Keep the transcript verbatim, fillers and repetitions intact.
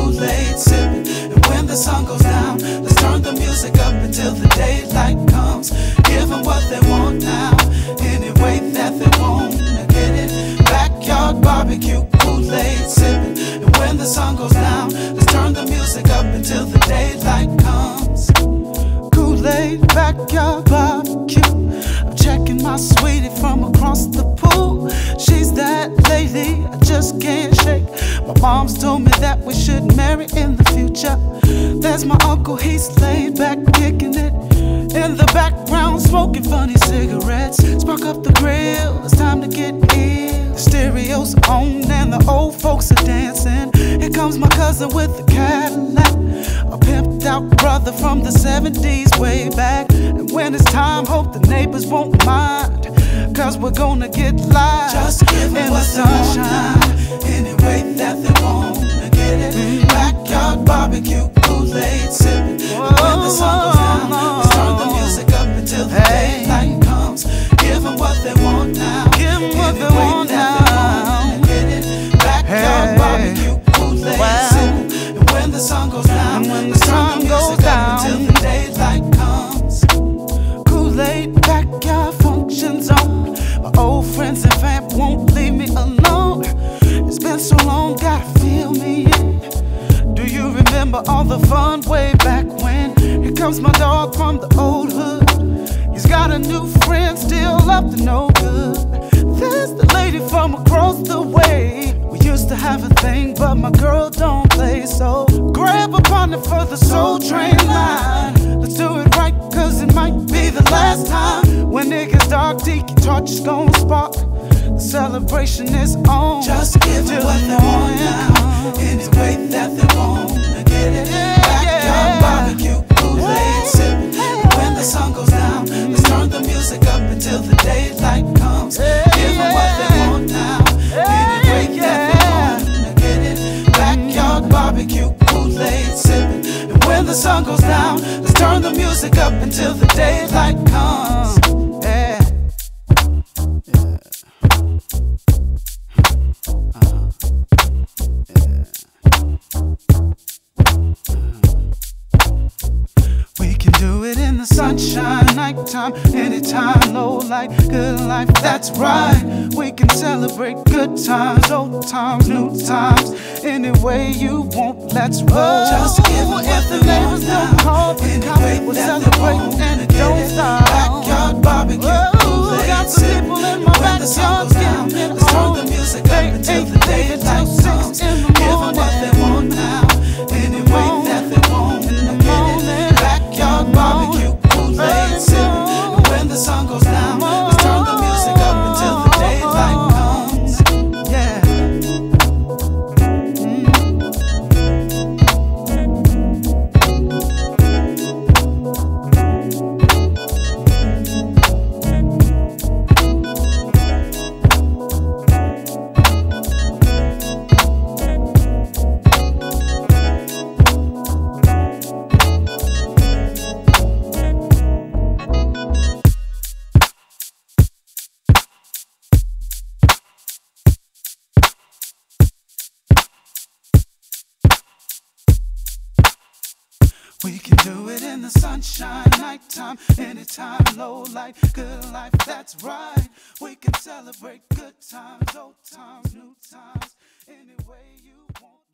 Kool-Aid sipping. And when the sun goes down, let's turn the music up until the daylight comes. Give them what they want now, any way that they want to get it. Backyard barbecue, Kool-Aid sipping. And when the sun goes down, let's turn the music up until the daylight comes. Kool-Aid, backyard barbecue. I'm checking my sweetie from across the pool. She's that lady I just can't shake. My mom's told me that we should marry in the future. There's my uncle, he's laid back kicking it in the background, smoking funny cigarettes. Spark up the grill, it's time to get ill. The stereo's on and the old folks are dancing. Here comes my cousin with the Cadillac, a pimped out brother from the seventies way back. And when it's time, hope the neighbors won't mind, cause we're gonna get live. Just give them what they want now, any way that they want to get it. Mm-hmm. Backyard barbecue, Kool-Aid sipping. And when the sun goes down, let's turn the music up until the hey. daylight comes. Give them what they want now, give them what they want now, get it. Backyard hey. barbecue, Kool-Aid wow. sipping. And when the sun goes down, and when the sun goes down until the daylight comes. Kool-Aid, backyard functions on. My old friends and fam won't leave me alone. It's been so long, gotta feel me in. Do you remember all the fun way back when? Here comes my dog from the old hood. He's got a new friend, still up to no good. There's the lady from across the way. We used to have a thing, but my girl don't play. So grab a partner for the Soul Train line. Let's do it right, cause it might be the last time. When it gets dark, tiki torch is gon' spark. The celebration is on. Just give them what they want now, any way that they want to get it. Backyard barbecue, Kool-Aid sipping. And when the sun goes down, let's turn the music up until the daylight comes. Give them what they want now, any way that they want to get it. Backyard barbecue, Kool-Aid sipping. And when the sun goes down, let's turn the music up until the daylight comes. Yeah. Yeah. Uh-huh. Yeah. We can do it in the sunshine, nighttime, anytime, low light, good life, that's right. We can celebrate good times, old times, new times, any way you want, let's roll. Just give them what the neighbors don't call, any way we'll celebrate and it don't stop. Backyard barbecue, Kool-Aid sipping. When the sun goes down, let's turn the music up until the daylight comes. Give them what they want now, any way that they want to get it. Backyard barbecue, Kool-Aid sipping. And when the sun goes down, let's turn the music up until the daylight comes. Yeah. We can do it in the sunshine, nighttime, anytime, low light, good life, that's right. We can celebrate good times, old times, new times, any way you want.